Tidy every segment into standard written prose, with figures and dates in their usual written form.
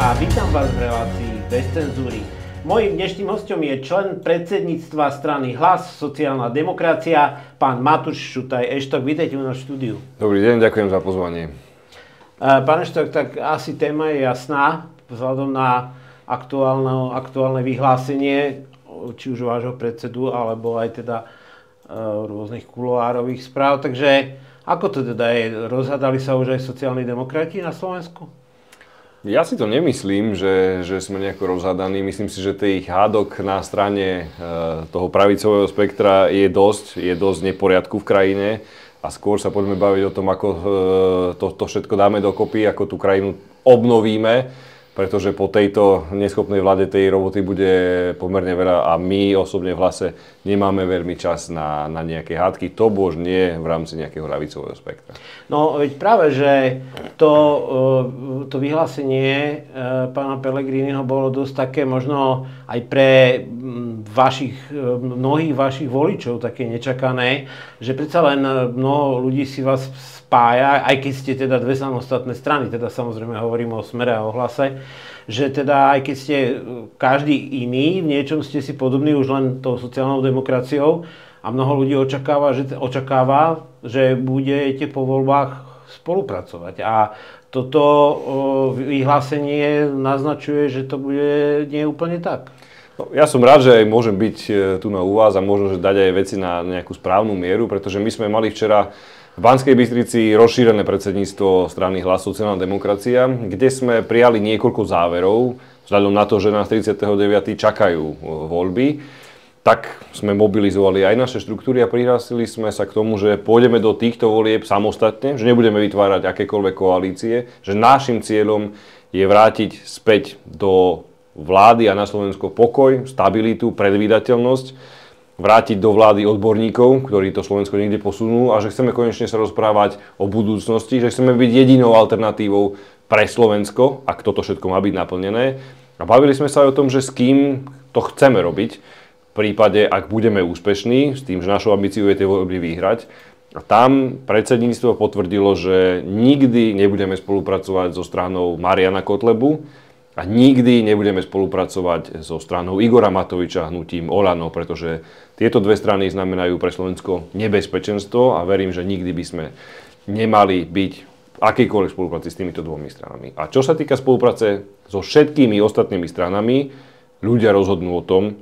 a vítam vás v relácii Bez cenzúry. Mojím dnešným hostom je člen predsedníctva strany Hlas, sociálna demokracia, pán Matúš Šutaj Eštok. Vítajte u nás v štúdiu. Dobrý deň, ďakujem za pozvanie. Pán Eštok, tak asi téma je jasná, vzhľadom na aktuálne vyhlásenie, či už vášho predsedu, alebo aj teda rôznych kuloárových správ. Takže ako to teda je? Rozhádali sa už aj sociálni demokrati na Slovensku? Ja si to nemyslím, že sme nejako rozhádaní. Myslím si, že tých hádok na strane toho pravicového spektra je dosť neporiadku v krajine. A skôr sa poďme baviť o tom, ako to všetko dáme dokopy, ako tú krajinu obnovíme. Pretože po tejto neschopnej vláde tej roboty bude pomerne veľa a my osobne v Hlase nemáme veľmi čas na nejaké hádky. To bož nie v rámci nejakého ľavicového spektra. No veď práve, že to vyhlásenie pána Pellegriniho bolo dosť také možno aj pre mnohých vašich voličov také nečakané, že predsa len mnoho ľudí si vás spája, aj keď ste teda dve samostatné strany, teda samozrejme hovorím o Smere a o Hlase, že teda aj keď ste každý iný, v niečom ste si podobní už len tou sociálnou demokraciou a mnoho ľudí očakáva, že budete po voľbách spolupracovať. A toto vyhlásenie naznačuje, že to bude nie úplne tak. No, ja som rád, že aj môžem byť tu u vás a možno, že dať aj veci na nejakú správnu mieru, pretože my sme mali včera v Banskej Bystrici rozšírené predsedníctvo strany Hlas, sociálna demokracia, kde sme prijali niekoľko záverov, vzhľadom na to, že nás 39. čakajú voľby, tak sme mobilizovali aj naše štruktúry a prihlásili sme sa k tomu, že pôjdeme do týchto volieb samostatne, že nebudeme vytvárať akékoľvek koalície, že našim cieľom je vrátiť späť do vlády a na Slovensko pokoj, stabilitu, predvídateľnosť, vrátiť do vlády odborníkov, ktorí to Slovensko niekde posunú a že chceme konečne sa rozprávať o budúcnosti, že chceme byť jedinou alternatívou pre Slovensko, ak toto všetko má byť naplnené. A bavili sme sa aj o tom, že s kým to chceme robiť, v prípade, ak budeme úspešní, s tým, že našou ambíciou je tie voľby vyhrať. A tam predsedníctvo potvrdilo, že nikdy nebudeme spolupracovať so stranou Mariana Kotlebu, a nikdy nebudeme spolupracovať so stranou Igora Matoviča, hnutím Oľano, pretože tieto dve strany znamenajú pre Slovensko nebezpečenstvo a verím, že nikdy by sme nemali byť v akejkoľvek spolupráci s týmito dvomi stranami. A čo sa týka spolupráce so všetkými ostatnými stranami, ľudia rozhodnú o tom,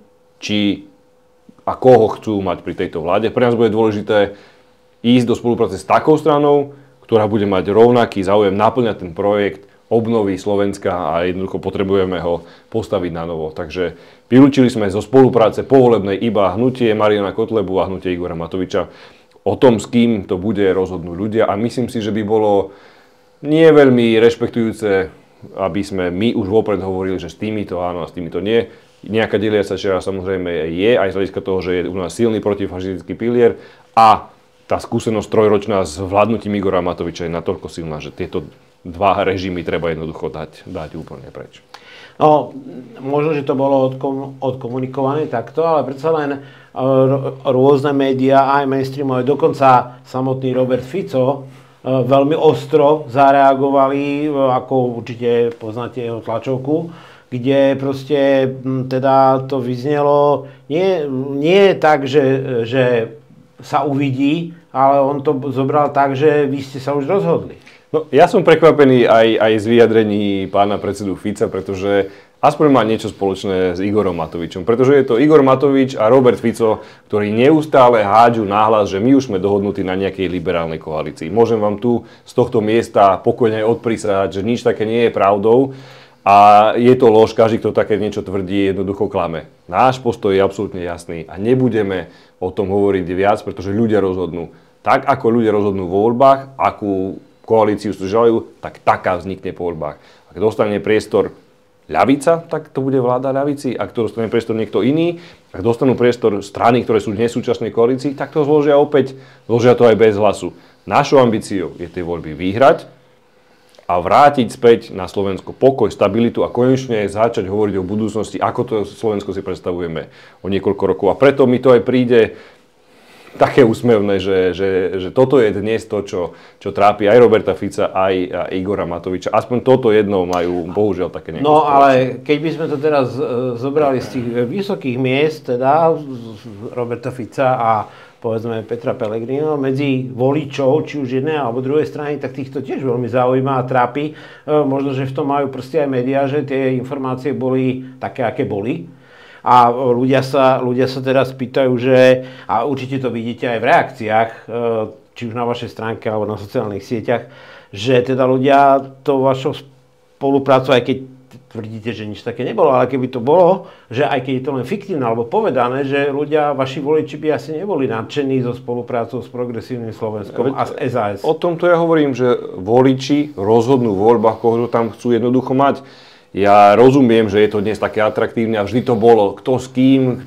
či a koho chcú mať pri tejto vláde. Pre nás bude dôležité ísť do spolupráce s takou stranou, ktorá bude mať rovnaký záujem naplňať ten projekt obnovy Slovenska a jednoducho potrebujeme ho postaviť na novo. Takže vylúčili sme zo spolupráce povolebnej iba hnutie Mariana Kotlebu a hnutie Igora Matoviča. O tom, s kým to bude, rozhodnú ľudia a myslím si, že by bolo nie veľmi rešpektujúce, aby sme my už vopred hovorili, že s týmito áno a s týmito nie. Nejaká deliaca čiara samozrejme je, aj z hľadiska toho, že je u nás silný protifašistický pilier a tá skúsenosť trojročná s vládnutím Igora Matoviča je natoľko silná, že tieto dva režimy treba jednoducho dať úplne preč. No, možno, že to bolo odkomunikované takto, ale predsa len rôzne médiá, aj mainstreamové, dokonca samotný Robert Fico veľmi ostro zareagovali, ako určite poznáte jeho tlačovku, kde proste teda to vyznelo nie tak, že sa uvidí, ale on to zobral tak, že vy ste sa už rozhodli. No, ja som prekvapený aj z vyjadrení pána predsedu Fica, pretože aspoň má niečo spoločné s Igorom Matovičom. Pretože je to Igor Matovič a Robert Fico, ktorí neustále hádžu nahlas, že my už sme dohodnutí na nejakej liberálnej koalícii. Môžem vám tu z tohto miesta pokojne odprísať, že nič také nie je pravdou. A je to lož, každý, kto také niečo tvrdí, jednoducho klame. Náš postoj je absolútne jasný a nebudeme o tom hovoriť viac, pretože ľudia rozhodnú. Tak ako ľudia rozhodnú vo voľbách, akú koalíciu si želajú, tak taká vznikne po voľbách. Ak dostane priestor ľavica, tak to bude vláda ľavici. Ak to dostane priestor niekto iný, ak dostanú priestor strany, ktoré sú v nesúčasnej koalícii, tak to zložia to aj bez Hlasu. Našou ambíciou je tie voľby vyhrať a vrátiť späť na Slovensko pokoj, stabilitu a konečne začať hovoriť o budúcnosti, ako to Slovensko si predstavujeme o niekoľko rokov. A preto mi to aj príde také úsmevné, že toto je dnes to, čo trápi aj Roberta Fica, aj Igora Matoviča. Aspoň toto jedno majú, bohužiaľ, také nejaké. No ale keď by sme to teraz zobrali z tých vysokých miest, teda Roberta Fica a povedzme Petra Pellegriniho, medzi voličov, či už jednej alebo druhej strany, tak týchto tiež veľmi zaujíma a trápi. Možno, že v tom majú proste aj médiá, že tie informácie boli také, aké boli. A ľudia sa teraz pýtajú, že, a určite to vidíte aj v reakciách, či už na vašej stránke alebo na sociálnych sieťach, že teda ľudia to vašou spoluprácu, aj keď tvrdíte, že nič také nebolo, ale keby to bolo, že aj keď je to len fiktívne alebo povedané, že ľudia, vaši voliči by asi neboli nadšení so spoluprácou s Progresívnym Slovenskom a s SAS. O tomto ja hovorím, že voliči rozhodnú v voľbách, koho tam chcú jednoducho mať. Ja rozumiem, že je to dnes také atraktívne a vždy to bolo, kto s kým,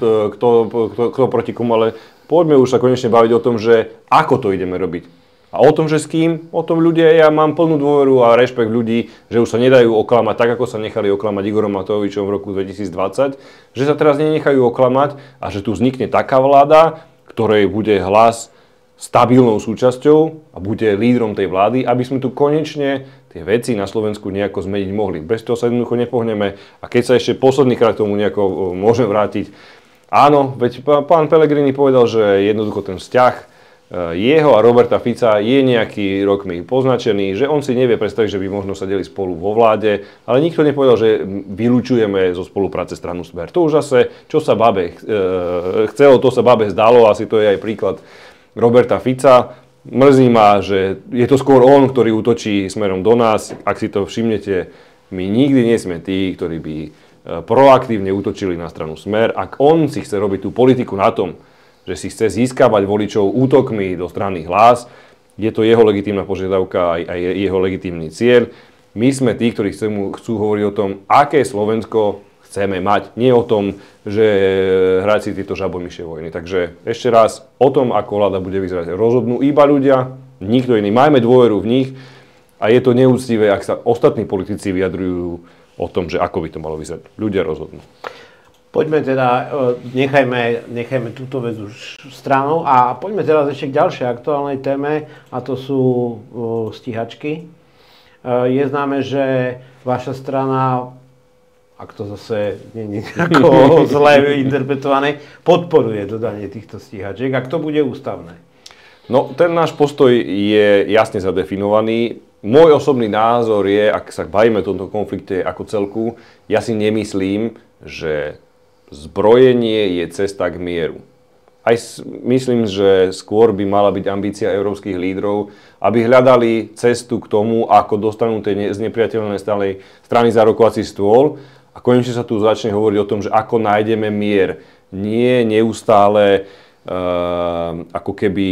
kto proti komu, ale poďme už sa konečne baviť o tom, že ako to ideme robiť. A o tom, že s kým, o tom ľudia, ja mám plnú dôveru a rešpekt ľudí, že už sa nedajú oklamať tak, ako sa nechali oklamať Igorom Matovičom v roku 2020, že sa teraz nenechajú oklamať a že tu vznikne taká vláda, ktorej bude hlas stabilnou súčasťou a bude lídrom tej vlády, aby sme tu konečne tie veci na Slovensku nejako zmeniť mohli. Bez toho sa jednoducho nepohneme. A keď sa ešte posledný krát k tomu nejako môžem vrátiť, áno, veď pán Pellegrini povedal, že jednoducho ten vzťah jeho a Roberta Fica je nejaký rokmi poznačený, že on si nevie predstaviť, že by možno sedeli spolu vo vláde, ale nikto nepovedal, že vylučujeme zo spolupráce stranu Smer. To už zase, čo sa Babe chcelo, to sa Babe zdalo, asi to je aj príklad Roberta Fica. Mrzí ma, že je to skôr on, ktorý útočí smerom do nás. Ak si to všimnete, my nikdy nie sme tí, ktorí by proaktívne útočili na stranu Smer. Ak on si chce robiť tú politiku na tom, že si chce získavať voličov útokmi do strany Hlas, je to jeho legitímna požiadavka aj jeho legitímny cieľ. My sme tí, ktorí chcú hovoriť o tom, aké Slovensko chceme mať. Nie o tom, že hrať si tieto žabomyšie vojny. Takže ešte raz, o tom, ako vláda bude vyzerať, rozhodnú iba ľudia, nikto iný. Majme dôveru v nich a je to neúctivé, ak sa ostatní politici vyjadrujú o tom, že ako by to malo vyzerať. Ľudia rozhodnú. Poďme teda, nechajme túto vec už stranou a poďme teraz ešte k ďalšej aktuálnej téme a to sú stíhačky. Je známe, že vaša strana, ak to zase nie je nejako zle interpretované, podporuje dodanie týchto stíhačiek. Ak to bude ústavné? No, ten náš postoj je jasne zadefinovaný. Môj osobný názor je, ak sa bavíme o tomto konflikte ako celku, ja si nemyslím, že zbrojenie je cesta k mieru. Aj myslím, že skôr by mala byť ambícia európskych lídrov, aby hľadali cestu k tomu, ako dostanú tie znepriateľné strany za rokovací stôl a konečne sa tu začne hovoriť o tom, že ako nájdeme mier. Nie neustále ako keby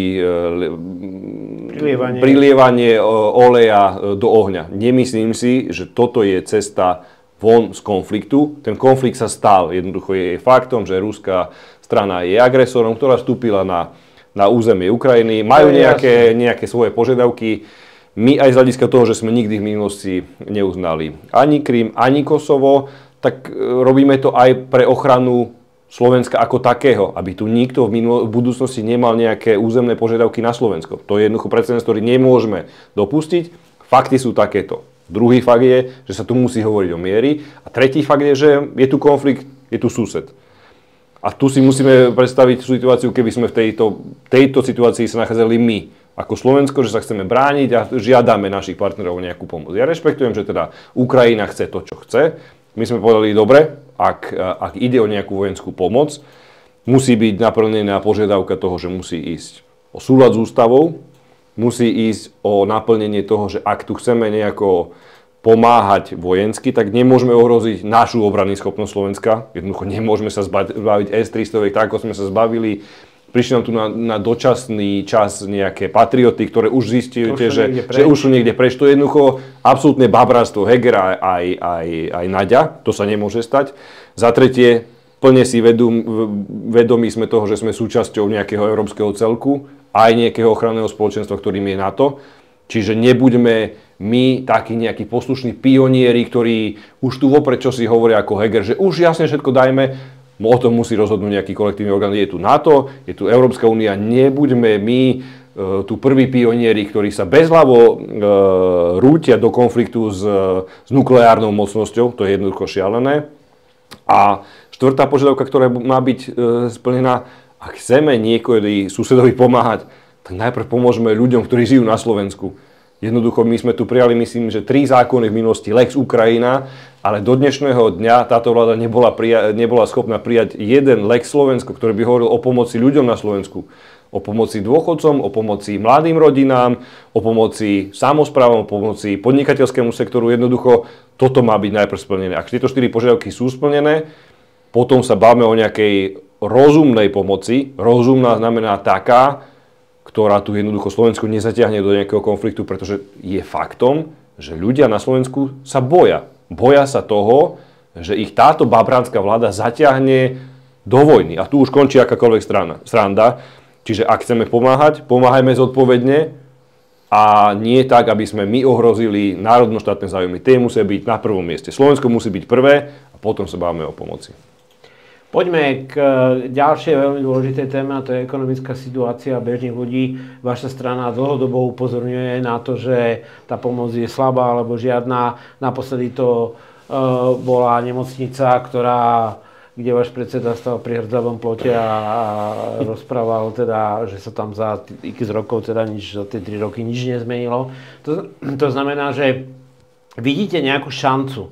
prilievanie oleja do ohňa. Nemyslím si, že toto je cesta von z konfliktu. Ten konflikt sa stal. Jednoducho je faktom, že ruská strana je agresorom, ktorá vstúpila na územie Ukrajiny. Majú nejaké svoje požiadavky. My aj z hľadiska toho, že sme nikdy v minulosti neuznali ani Krym, ani Kosovo, tak robíme to aj pre ochranu Slovenska ako takého, aby tu nikto v budúcnosti nemal nejaké územné požiadavky na Slovensko. To je jednoducho precedens, ktorý nemôžeme dopustiť. Fakty sú takéto. Druhý fakt je, že sa tu musí hovoriť o miery. A tretí fakt je, že je tu konflikt, je tu sused. A tu si musíme predstaviť situáciu, keby sme v tejto situácii sa nachádzali my, ako Slovensko, že sa chceme brániť a žiadame našich partnerov o nejakú pomoc. Ja rešpektujem, že teda Ukrajina chce to, čo chce. My sme povedali, dobre, ak ide o nejakú vojenskú pomoc, musí byť naplnená požiadavka toho, že musí ísť o súlad s ústavou, musí ísť o naplnenie toho, že ak tu chceme nejako pomáhať vojensky, tak nemôžeme ohroziť našu obrannú schopnosť Slovenska. Jednoducho nemôžeme sa zbaviť S-300, tak ako sme sa zbavili. Prišli nám tu na dočasný čas nejaké patrioty, ktoré už zistujete, že už sú niekde preč. To je jednoducho absolútne babráctvo. Heger aj Naďa, to sa nemôže stať. Za tretie, plne si vedomí sme toho, že sme súčasťou nejakého európskeho celku, aj nejakého ochranného spoločenstva, ktorým je NATO. Čiže nebuďme my takí nejakí poslušní pionieri, ktorí už tu vopred čo si hovoria ako Heger, že už jasne všetko dajme. O tom musí rozhodnúť nejaký kolektívny orgán. Je tu NATO, je tu Európska únia, nebuďme my tu prví pionieri, ktorí sa bezhlavo rútia do konfliktu s nukleárnou mocnosťou, to je jednoducho šialené. A štvrtá požiadavka, ktorá má byť splnená, ak chceme niekedy susedovi pomáhať, tak najprv pomôžeme ľuďom, ktorí žijú na Slovensku. Jednoducho my sme tu prijali, myslím, že 3 zákony v minulosti Lex Ukrajina, ale do dnešného dňa táto vláda nebola schopná prijať jeden Lex Slovensko, ktorý by hovoril o pomoci ľuďom na Slovensku. O pomoci dôchodcom, o pomoci mladým rodinám, o pomoci samosprávam, o pomoci podnikateľskému sektoru. Jednoducho toto má byť najprv splnené. Ak tieto 4 požiadavky sú splnené, potom sa bavíme o nejakej rozumnej pomoci. Rozumná znamená taká, ktorá tu jednoducho Slovensku nezatiahne do nejakého konfliktu, pretože je faktom, že ľudia na Slovensku sa boja. Boja sa toho, že ich táto babránska vláda zatiahne do vojny. A tu už končí akákoľvek sranda. Čiže ak chceme pomáhať, pomáhajme zodpovedne a nie tak, aby sme my ohrozili národno-štátne záujmy. Tie musia byť na prvom mieste. Slovensko musí byť prvé a potom sa bavíme o pomoci. Poďme k ďalšej veľmi dôležitej téme, a to je ekonomická situácia bežných ľudí. Vaša strana dlhodobo upozorňuje na to, že tá pomoc je slabá alebo žiadna. Naposledy to bola nemocnica, kde váš predseda stal pri hrdzavom plote a rozprával teda, že sa tam za x rokov, teda za tie 3 roky nič nezmenilo. To znamená, že vidíte nejakú šancu,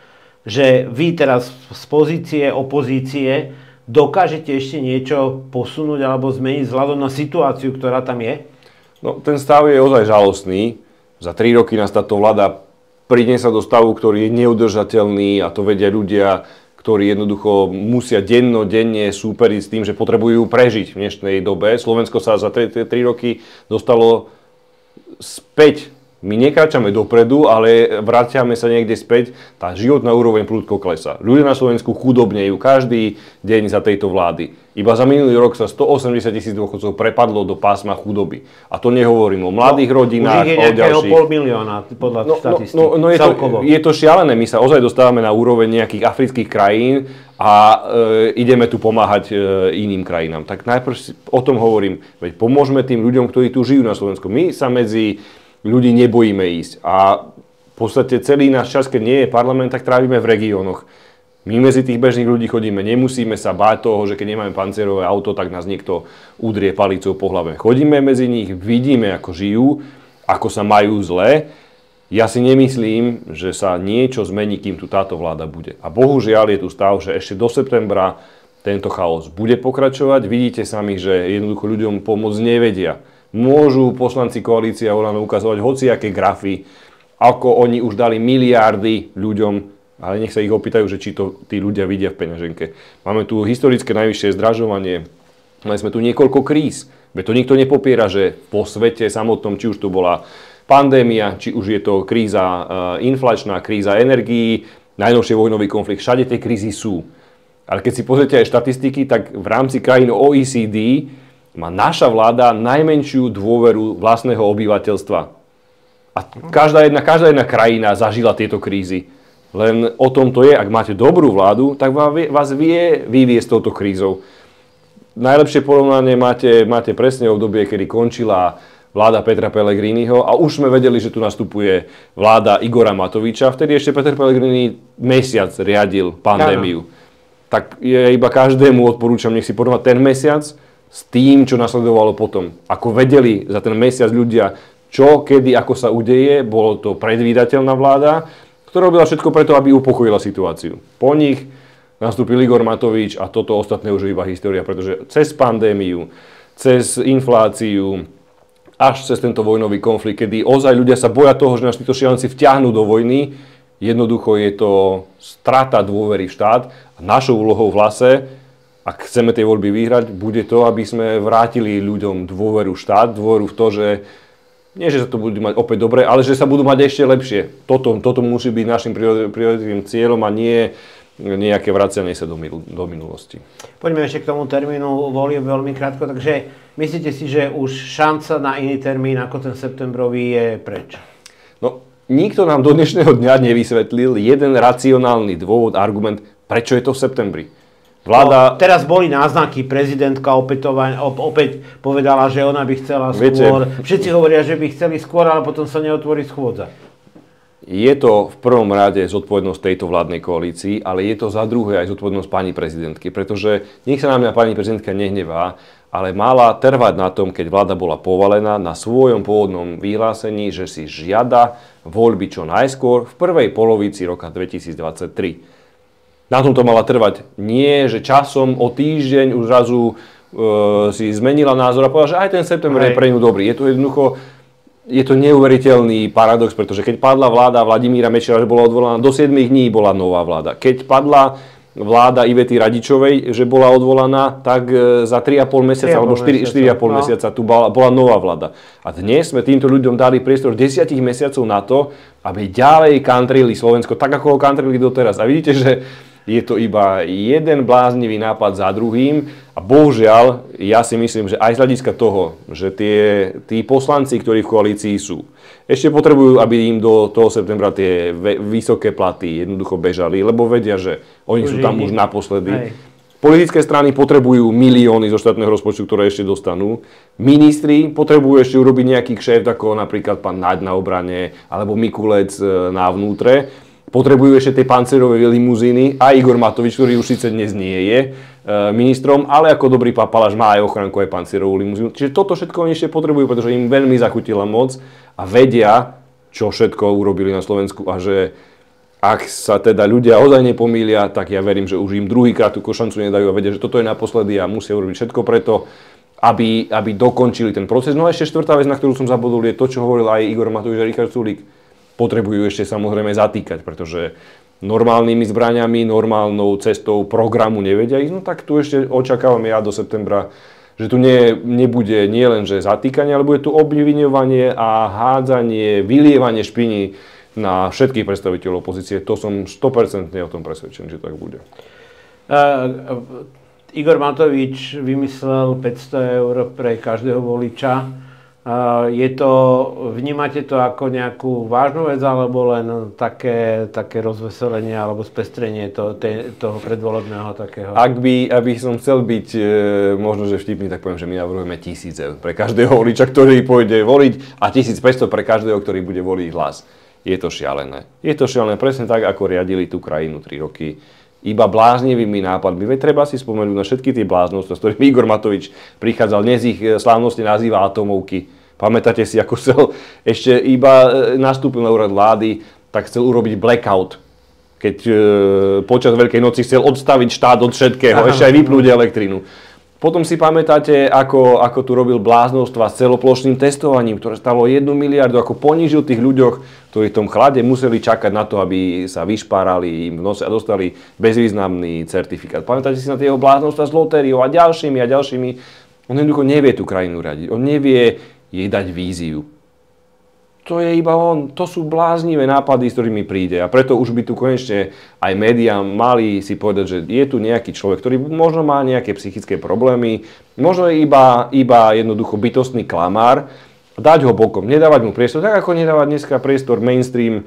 že vy teraz z pozície opozície dokážete ešte niečo posunúť alebo zmeniť vzhľadom na situáciu, ktorá tam je? No, ten stav je ozaj žalostný. Za 3 roky nás táto vláda príde sa do stavu, ktorý je neudržateľný, a to vedia ľudia, ktorí jednoducho musia denne súperiť s tým, že potrebujú prežiť v dnešnej dobe. Slovensko sa za 3 roky dostalo späť. My nekračame dopredu, ale vraciame sa niekde späť. Tá životná úroveň prudko klesá. Ľudia na Slovensku chudobnejú každý deň za tejto vlády. Iba za minulý rok sa 180 000 dôchodcov prepadlo do pásma chudoby. A to nehovorím o mladých rodinách, o ďalších. Už je 500 000 podľa štatistík. Je to šialené. My sa ozaj dostávame na úroveň nejakých afrických krajín a ideme tu pomáhať iným krajinám. Tak najprv o tom hovorím. Veď pomôžme tým ľuďom, ktorí tu žijú na Slovensku. My sa medzi ľudí nebojíme ísť. A v podstate celý náš čas, keď nie je parlament, tak trávime v regiónoch. My medzi tých bežných ľudí chodíme, nemusíme sa báť toho, že keď nemáme pancierové auto, tak nás niekto udrie palicou po hlave. Chodíme medzi nich, vidíme, ako žijú, ako sa majú zle. Ja si nemyslím, že sa niečo zmení, kým tu táto vláda bude. A bohužiaľ je tu stav, že ešte do septembra tento chaos bude pokračovať. Vidíte sami, že jednoducho ľuďom pomôcť nevedia. Môžu poslanci koalície a Olano ukazovať hociaké grafy, ako oni už dali miliardy ľuďom, ale nech sa ich opýtajú, že či to tí ľudia vidia v peňaženke. Máme tu historické najvyššie zdražovanie, mali sme tu niekoľko kríz, veď to nikto nepopiera, že po svete samotnom, či už to bola pandémia, či už je to kríza inflačná, kríza energií, najnovšie vojnový konflikt, všade tie krízy sú. Ale keď si pozrite aj štatistiky, tak v rámci krajín OECD má naša vláda najmenšiu dôveru vlastného obyvateľstva. A každá jedna krajina zažila tieto krízy. Len o tom to je, ak máte dobrú vládu, tak vás vie vyviesť touto krízou. Najlepšie porovnanie máte presne obdobie, kedy končila vláda Petra Pellegriniho a už sme vedeli, že tu nastupuje vláda Igora Matoviča. Vtedy ešte Peter Pellegrini mesiac riadil pandémiu. Tak iba každému odporúčam, nech si porovná ten mesiac s tým, čo nasledovalo potom. Ako vedeli za ten mesiac ľudia, čo, kedy, ako sa udeje, bolo to predvídateľná vláda, ktorá robila všetko preto, aby upokojila situáciu. Po nich nastúpil Igor Matovič a toto ostatné už je iba história, pretože cez pandémiu, cez infláciu, až cez tento vojnový konflikt, kedy ozaj ľudia sa boja toho, že nás títo šialenci vťahnú do vojny, jednoducho je to strata dôvery v štát a našou úlohou v Hlase, ak chceme tie voľby vyhrať, bude to, aby sme vrátili ľuďom dôveru v štát, dôveru v to, že nie, že sa to budú mať opäť dobre, ale že sa budú mať ešte lepšie. Toto musí byť našim prioritným cieľom a nie nejaké vracianie sa do minulosti. Poďme ešte k tomu termínu volieb veľmi krátko. Takže myslíte si, že už šanca na iný termín ako ten septembrový je preč? No, nikto nám do dnešného dňa nevysvetlil jeden racionálny dôvod, argument, prečo je to v septembri. Vláda... Teraz boli náznaky, prezidentka opäť povedala, že ona by chcela skôr. Všetci hovoria, že by chceli skôr, ale potom sa neotvorí schôdza. Je to v prvom rade zodpovednosť tejto vládnej koalícii, ale je to za druhé aj zodpovednosť pani prezidentky, pretože nech sa na mňa pani prezidentka nehnevá, ale mala trvať na tom, keď vláda bola povalená, na svojom pôvodnom vyhlásení, že si žiada voľby čo najskôr v prvej polovici roka 2023. Na tom to mala trvať. Nie, že časom o týždeň už zrazu si zmenila názor a povedala, že aj ten september je pre ňu dobrý. Je to jednoducho, je to neuveriteľný paradox, pretože keď padla vláda Vladimíra Mečiara, že bola odvolaná, do 7 dní bola nová vláda. Keď padla vláda Ivety Radičovej, že bola odvolaná, tak za 3,5 mesiaca alebo 4,5 mesiaca tu bola nová vláda. A dnes sme týmto ľuďom dali priestor 10 mesiacov na to, aby ďalej kantrili Slovensko, tak ako ho kantrili doteraz. A vidíte, že je to iba jeden bláznivý nápad za druhým a bohužiaľ, ja si myslím, že aj z hľadiska toho, že tí poslanci, ktorí v koalícii sú, ešte potrebujú, aby im do toho septembra tie vysoké platy jednoducho bežali, lebo vedia, že oni sú tam už naposledy. Politické strany potrebujú milióny zo štátneho rozpočtu, ktoré ešte dostanú. Ministri potrebujú ešte urobiť nejaký kšeft, ako napríklad pán Naď na obrane alebo Mikulec na vnútre. Potrebujú ešte tie pancerové limuzíny a Igor Matovič, ktorý už síce dnes nie je ministrom, ale ako dobrý papaláš má aj ochranku, aj pancerovú limuzínu. Čiže toto všetko oni ešte potrebujú, pretože im veľmi zachutila moc a vedia, čo všetko urobili na Slovensku a že ak sa teda ľudia ozaj nepomýlia, tak ja verím, že už im druhýkrát tú šancu nedajú a vedia, že toto je naposledy a musia urobiť všetko preto, aby dokončili ten proces. No a ešte štvrtá vec, na ktorú som zabudol, je to, čo hovoril aj Igor Matovič a Richard Sulík. Potrebujú ešte samozrejme zatýkať, pretože normálnymi zbraňami, normálnou cestou programu nevedia ísť, no tak tu ešte očakávam ja do septembra, že tu nebude nie len že zatýkanie, ale bude tu obviňovanie a hádzanie, vylievanie špiny na všetkých predstaviteľov opozície. To som 100% o tom presvedčený, že tak bude. Igor Matovič vymyslel 500 eur pre každého voliča. Vnímate to ako nejakú vážnu vec, alebo len také rozveselenie alebo spestrenie toho predvolebného takého? Aby som chcel byť možno, že vtipný, tak poviem, že my navrhujeme 1000 eur pre každého voliča, ktorý pôjde voliť a 1500 pre každého, ktorý bude voliť hlas. Je to šialené. Je to šialené presne tak, ako riadili tú krajinu 3 roky. Iba bláznivými nápadmi. Veď treba si spomenúť na všetky tie bláznostva, s ktorými Igor Matovič prichádzal. Dnes ich slávnostne nazýva atomovky. Pamätáte si, ako chcel ešte iba nastúpil na úrad vlády, tak chcel urobiť blackout. Keď počas Veľkej noci chcel odstaviť štát od všetkého, ešte aj vypnúť elektrinu. Potom si pamätáte, ako tu robil bláznostva s celoplošným testovaním, ktoré stalo 1 miliardu, ako ponížil tých ľuďoch, ktorí v tom chlade museli čakať na to, aby sa vyšpárali im v nose a dostali bezvýznamný certifikát. Pamätáte si na tie jeho bláznostva s lotériou a ďalšími. On jednoducho nevie tú krajinu riadiť. On nevie jej dať víziu. To je iba on. To sú bláznivé nápady, s ktorými príde. A preto už by tu konečne aj médiá mali si povedať, že je tu nejaký človek, ktorý možno má nejaké psychické problémy, možno je iba jednoducho bytostný klamár, dať ho bokom, nedávať mu priestor, tak ako nedávať dneska priestor mainstream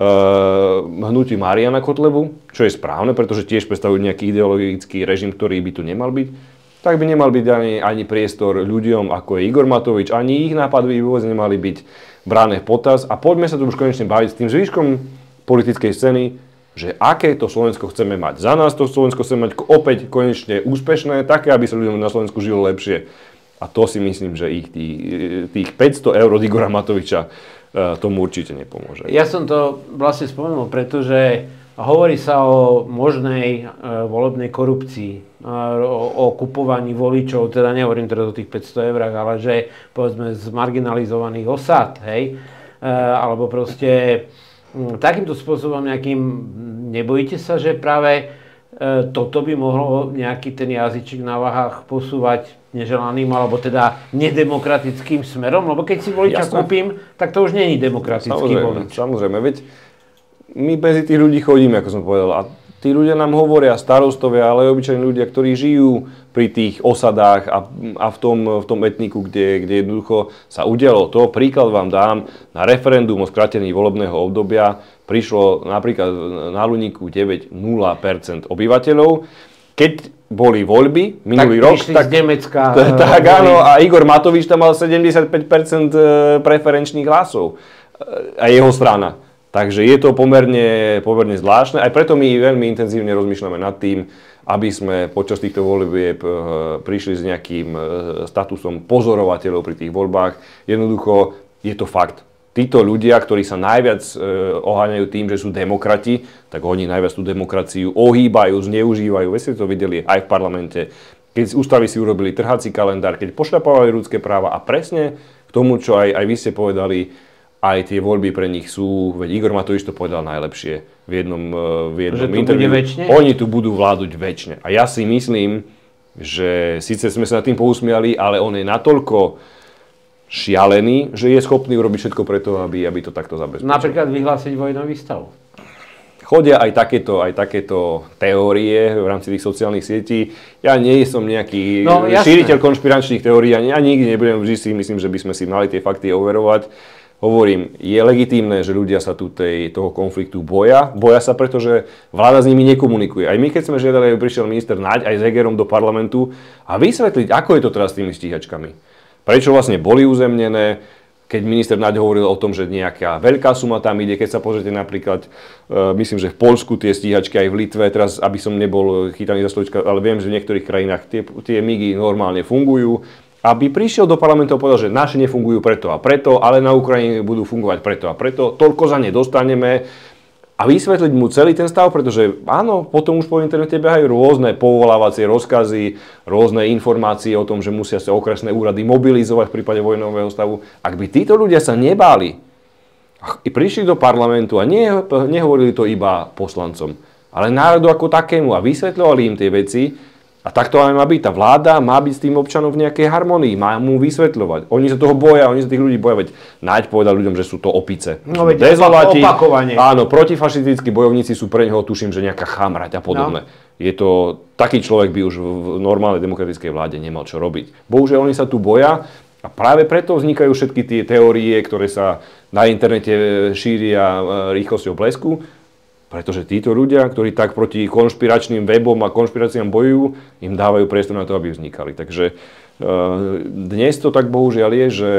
hnutí Mariana Kotlebu, čo je správne, pretože tiež predstavujú nejaký ideologický režim, ktorý by tu nemal byť. Tak by nemal byť ani priestor ľuďom, ako je Igor Matovič, ani ich nápady by vôbec nemali byť brané v potaz. A poďme sa tu už konečne baviť s tým zvyškom politickej scény, že aké to Slovensko chceme mať. Za nás to Slovensko chceme mať opäť konečne úspešné, také, aby sa ľuďom na Slovensku žilo lepšie. A to si myslím, že tých 500 eur od Igora Matoviča tomu určite nepomôže. Ja som to vlastne spomenul, pretože hovorí sa o možnej volebnej korupcii, o kupovaní voličov, teda nehovorím teraz o tých 500 eurách, ale že povedzme z marginalizovaných osad, hej, alebo proste takýmto spôsobom nejakým, nebojíte sa, že práve toto by mohlo nejaký ten jazyček na váhách posúvať neželaným, alebo teda nedemokratickým smerom, lebo keď si voliča kúpim, tak to už nie je demokratický volič. Samozrejme, veď my medzi tých ľudí chodíme, ako som povedal, a tí ľudia nám hovoria, starostovia, ale aj obyčajní ľudia, ktorí žijú pri tých osadách a v tom etniku, kde jednoducho sa udialo to. Príklad vám dám, na referendum o skrátení volebného obdobia prišlo napríklad na Luníku 9,0% obyvateľov. Keď boli voľby minulý rok. Tak z Nemecka. Tak áno, a Igor Matovič tam mal 75% preferenčných hlasov. A jeho strana. Takže je to pomerne zvláštne. Aj preto my veľmi intenzívne rozmýšľame nad tým, aby sme počas týchto volieb prišli s nejakým statusom pozorovateľov pri tých voľbách. Jednoducho je to fakt. Títo ľudia, ktorí sa najviac oháňajú tým, že sú demokrati, tak oni najviac tú demokraciu ohýbajú, zneužívajú. Veď ste to videli aj v parlamente. Keď z ústavy si urobili trhací kalendár, keď pošľapávali ľudské práva a presne k tomu, čo aj vy ste povedali, aj tie voľby pre nich sú, veď Igor Matovič to povedal najlepšie v jednom interviu. Oni tu budú vláduť večne. A ja si myslím, že síce sme sa nad tým pousmiali, ale on je natoľko šialený, že je schopný urobiť všetko preto, aby to takto zabezpečil. Napríklad vyhlásiť vojnový stav. Chodia aj takéto teórie v rámci tých sociálnych sietí. Ja nie som nejaký šíriteľ konšpiračných teórií a nikdy nebudem, vždy si myslím, že by sme si mali tie fakty overovať. Hovorím, je legitímne, že ľudia sa toho konfliktu boja. Boja sa, pretože vláda s nimi nekomunikuje. Aj my, keď sme žiadali, aby prišiel minister Naď aj s Hegerom do parlamentu a vysvetliť, ako je to teraz s tými stíhačkami. Prečo vlastne boli uzemnené, keď minister Naď hovoril o tom, že nejaká veľká suma tam ide. Keď sa pozrite napríklad, myslím, že v Poľsku tie stíhačky aj v Litve, teraz aby som nebol chytaný za slovička, ale viem, že v niektorých krajinách tie MIGy normálne fungujú. Aby prišiel do parlamentu a povedal, že naše nefungujú preto a preto, ale na Ukrajine budú fungovať preto a preto, toľko za ne dostaneme a vysvetliť mu celý ten stav, pretože áno, potom už po internete behajú rôzne povolávacie rozkazy, rôzne informácie o tom, že musia sa okresné úrady mobilizovať v prípade vojnového stavu. Ak by títo ľudia sa nebáli a prišli do parlamentu a nehovorili to iba poslancom, ale národu ako takému a vysvetľovali im tie veci. A tak to má byť. Tá vláda má byť s tým občanom v nejakej harmonii, má mu vysvetľovať. Oni sa toho boja, oni sa tých ľudí boja. Veď Naď povedal ľuďom, že sú to opice. No veď opakovane. Áno, protifašistickí bojovníci sú pre neho, tuším, že nejaká chamrať a podobné. No. Je to, taký človek by už v normálnej demokratickej vláde nemal čo robiť. Bohužiaľ, oni sa tu boja a práve preto vznikajú všetky tie teórie, ktoré sa na internete šíria rýchlosťou blesku. Pretože títo ľudia, ktorí tak proti konšpiračným webom a konšpiráciám bojujú, im dávajú priestor na to, aby vznikali. Takže dnes to tak bohužiaľ je, že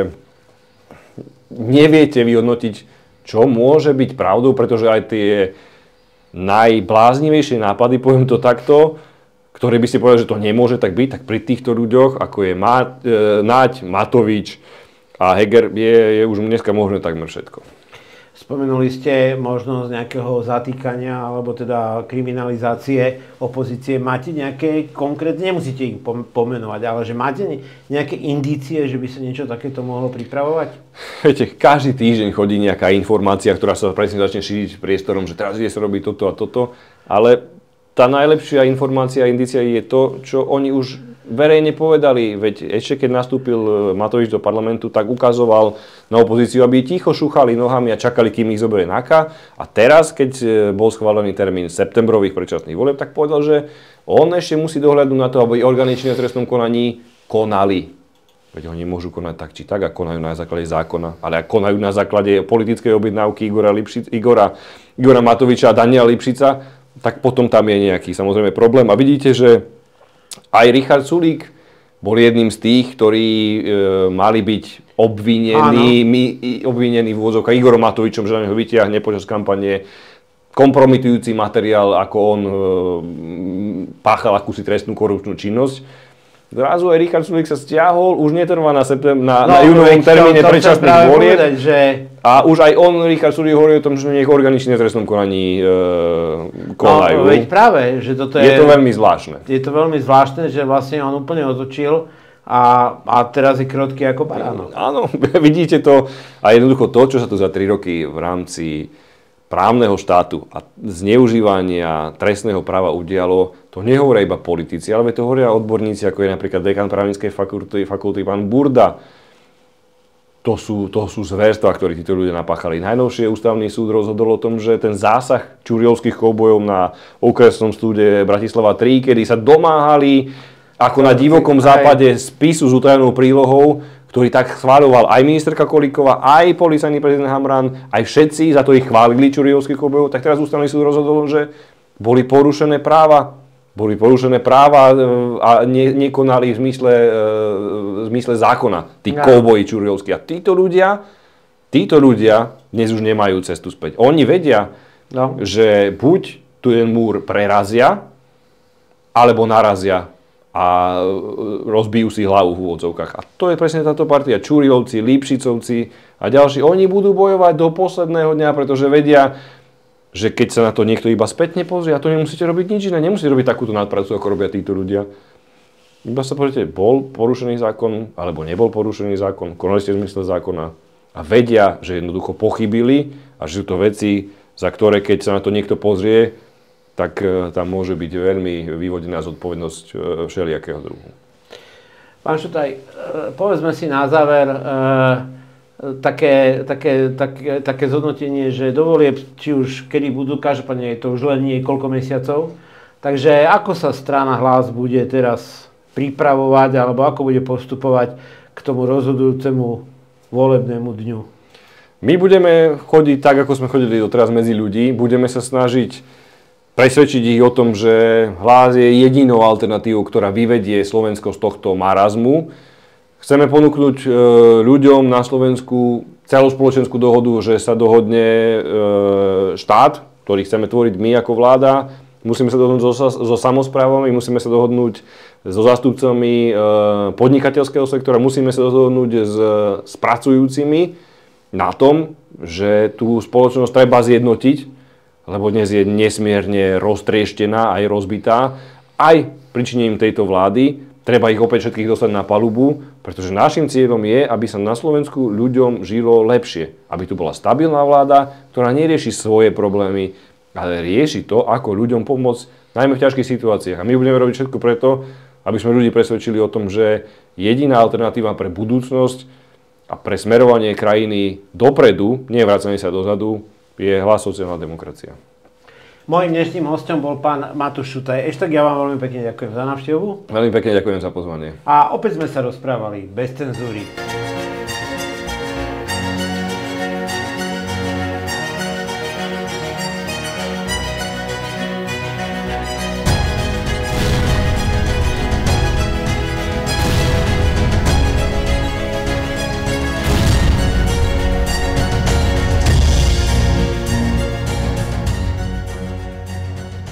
neviete vyhodnotiť, čo môže byť pravdou, pretože aj tie najbláznivejšie nápady, poviem to takto, ktoré by ste povedali, že to nemôže tak byť, tak pri týchto ľuďoch, ako je Naď, Matovič a Heger, je už dneska možné takmer všetko. Spomenuli ste možnosť nejakého zatýkania alebo teda kriminalizácie opozície. Máte nejaké konkrétne, nemusíte ich pomenovať, ale že máte nejaké indície, že by sa niečo takéto mohlo pripravovať? Viete, každý týždeň chodí nejaká informácia, ktorá sa presne začne šíriť priestorom, že teraz ide sa robiť toto a toto, ale tá najlepšia informácia a indícia je to, čo oni už verejne povedali, veď ešte keď nastúpil Matovič do parlamentu, tak ukazoval na opozíciu, aby ticho šúchali nohami a čakali, kým ich zoberie NAKA. A teraz, keď bol schválený termín septembrových predčasných volieb, tak povedal, že on ešte musí dohľadnúť na to, aby orgány činné v trestnom konaní konali. Veď oni môžu konať tak či tak, a konajú na základe zákona, ale ak konajú na základe politickej objednávky Igora Matoviča a Daniela Lipšica, tak potom tam je nejaký samozrejme problém. A vidíte, že aj Richard Sulík bol jedným z tých, ktorí mali byť obvinení v úvodzovkách Igorom Matovičom, že na neho vytiahne počas kampane kompromitujúci materiál, ako on páchal akúsi trestnú korupčnú činnosť. Zrazu aj Richard Sulík sa stiahol, už netrvá na júnovom termíne predčasných volieb. A už aj on, Richard Sulík, hovorí o tom, že nech orgány činné v trestnom konaní konajú. No, veď práve, že toto je to veľmi zvláštne. Je to veľmi zvláštne, že vlastne on úplne otočil a teraz je krotký ako baránok. Áno, vidíte to. A jednoducho to, čo sa tu za 3 roky v rámci právneho štátu a zneužívania trestného práva udialo, to nehovoria iba politici, ale to hovoria odborníci, ako je napríklad dekan právnickej fakulty pán Burda. To sú zverstva, ktoré títo ľudia napáchali. Najnovšie ústavný súd rozhodol o tom, že ten zásah čuriovských koubojov na okresnom súde Bratislava 3, kedy sa domáhali ako na divokom západe spisu s utajenou prílohou, ktorý tak schváľoval aj ministerka Kolíková, aj policajný prezident Hamran, aj všetci, za to ich chválili čuriovských koubojov, tak teraz ústavný súd rozhodol, že boli porušené práva boli porušené práva a nekonali v zmysle zákona. Tí kouboji čuriovskí. A títo ľudia dnes už nemajú cestu späť. Oni vedia, že buď tu ten múr prerazia, alebo narazia a rozbijú si hlavu v úvodzovkách. A to je presne táto partia. Čuriovci, Lipšicovci a ďalší. Oni budú bojovať do posledného dňa, pretože vedia, že keď sa na to niekto iba spätne pozrie, a to nemusíte robiť nič iné, nemusíte robiť takúto nadpracu, ako robia títo ľudia. Iba sa pozrite, bol porušený zákon, alebo nebol porušený zákon, konali ste v zmysle zákona a vedia, že jednoducho pochybili a že sú to veci, za ktoré, keď sa na to niekto pozrie, tak tam môže byť veľmi vyvodená zodpovednosť všelijakého druhu. Pán Šutaj, povedzme si na záver také zhodnotenie, že do volieb, či už kedy budú, každopádne je to už len niekoľko mesiacov. Takže ako sa strana Hlas bude teraz pripravovať, alebo ako bude postupovať k tomu rozhodujúcemu volebnému dňu? My budeme chodiť tak, ako sme chodili doteraz medzi ľudí. Budeme sa snažiť presvedčiť ich o tom, že Hlas je jedinou alternatívou, ktorá vyvedie Slovensko z tohto marazmu. Chceme ponúknuť ľuďom na Slovensku celospoločenskú dohodu, že sa dohodne štát, ktorý chceme tvoriť my ako vláda. Musíme sa dohodnúť so samosprávami, musíme sa dohodnúť so zástupcami podnikateľského sektora, musíme sa dohodnúť s pracujúcimi na tom, že tú spoločnosť treba zjednotiť, lebo dnes je nesmierne roztrieštená aj rozbitá. Aj pričinením tejto vlády treba ich opäť všetkých dostať na palubu, pretože našim cieľom je, aby sa na Slovensku ľuďom žilo lepšie. Aby tu bola stabilná vláda, ktorá nerieši svoje problémy, ale rieši to, ako ľuďom pomôcť, najmä v ťažkých situáciách. A my budeme robiť všetko preto, aby sme ľudí presvedčili o tom, že jediná alternatíva pre budúcnosť a pre smerovanie krajiny dopredu, nie vracanie sa dozadu, je Hlas sociálna demokracia. Mojím dnešným hosťom bol pán Matúš Šutaj. Ešte tak ja vám veľmi pekne ďakujem za návštevu. Veľmi pekne ďakujem za pozvanie. A opäť sme sa rozprávali bez cenzúry.